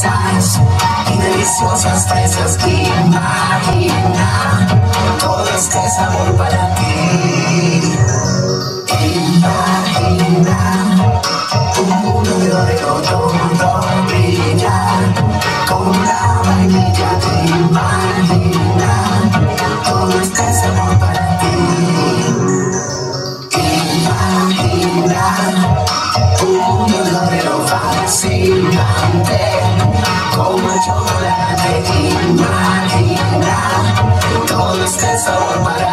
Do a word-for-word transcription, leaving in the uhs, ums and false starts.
fresas y deliciosas fresas. Imagina todo este sabor para ti. Imagina un mundo de Oreo todo brilla como la vainilla. Imagina todo este sabor para ti. Imagina un mundo de Oreo fascinante como el chocolate. Imagina todo este sabor para ti.